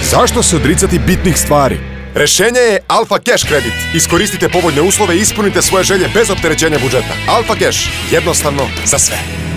Zašto se odricati bitnih stvari? Rešenje je Alfa Cash kredit. Iskoristite povoljne uslove i ispunite svoje želje bez opterećenja budžeta. Alfa Cash. Jednostavno za sve.